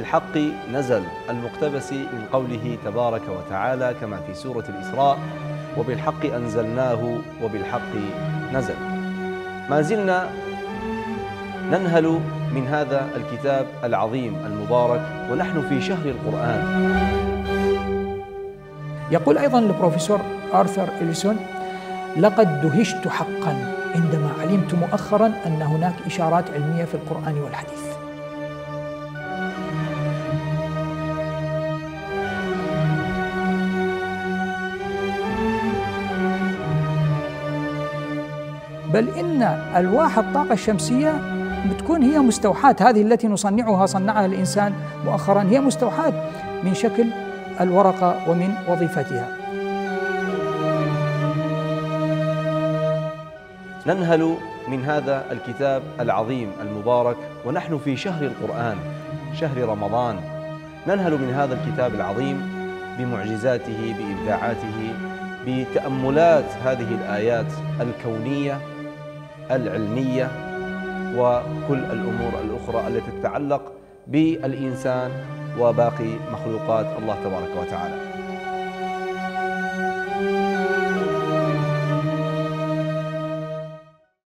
وبالحق نزل، المقتبس من قوله تبارك وتعالى كما في سورة الإسراء: وبالحق أنزلناه وبالحق نزل. ما زلنا ننهل من هذا الكتاب العظيم المبارك ونحن في شهر القرآن. يقول أيضا البروفيسور آرثر إليسون: لقد دهشت حقا عندما علمت مؤخرا أن هناك إشارات علمية في القرآن والحديث. بل إن ألواح الطاقة الشمسية بتكون هي مستوحاة، هذه التي نصنعها صنعها الإنسان مؤخرا، هي مستوحاة من شكل الورقة ومن وظيفتها. ننهل من هذا الكتاب العظيم المبارك ونحن في شهر القرآن، شهر رمضان. ننهل من هذا الكتاب العظيم بمعجزاته، بإبداعاته، بتأملات هذه الآيات الكونية العلمية وكل الأمور الأخرى التي تتعلق بالإنسان وباقي مخلوقات الله تبارك وتعالى.